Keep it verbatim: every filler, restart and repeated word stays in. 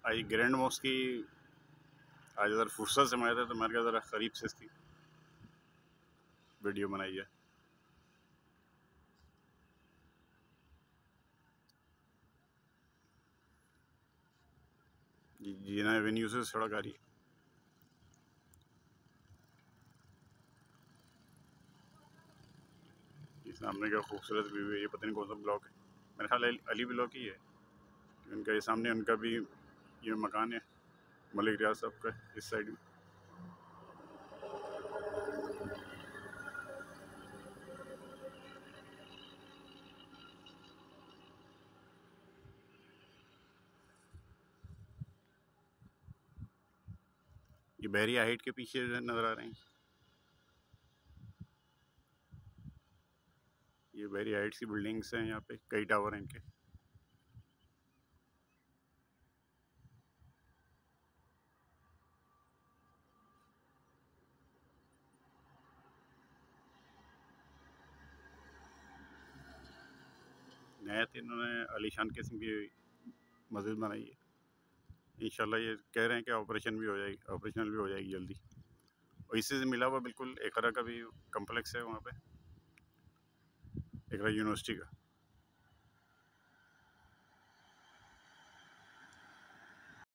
आज grand mask की आज ज़रा फुर्सत से आए थे तो मैंने कहा ज़रा करीब से इसकी वीडियो बनाई है। जीना एवेन्यू से सड़क आ रही है। ये सामने का खूबसूरत व्यू है। ये पता नहीं कौन सा ब्लॉक है, मेरे ख्याल अली ब्लॉक ही है। उनका ये सामने उनका भी ये मकान है मलिक रियाज साहब का इस साइड में। ये बहरिया हाइट के पीछे नज़र आ रहे हैं। ये बहरिया हाइट्स की बिल्डिंग्स हैं, यहाँ पे कई टावर हैं इनके। नहायत इन्होंने आलीशान किस्म की मस्जिद बनाई है। इंशाल्लाह ये कह रहे हैं कि ऑपरेशन भी हो जाएगी, ऑपरेशनल भी हो जाएगी जल्दी। और इसी से मिला हुआ बिल्कुल एकरा का भी कम्प्लेक्स है वहाँ पे, एकरा यूनिवर्सिटी का।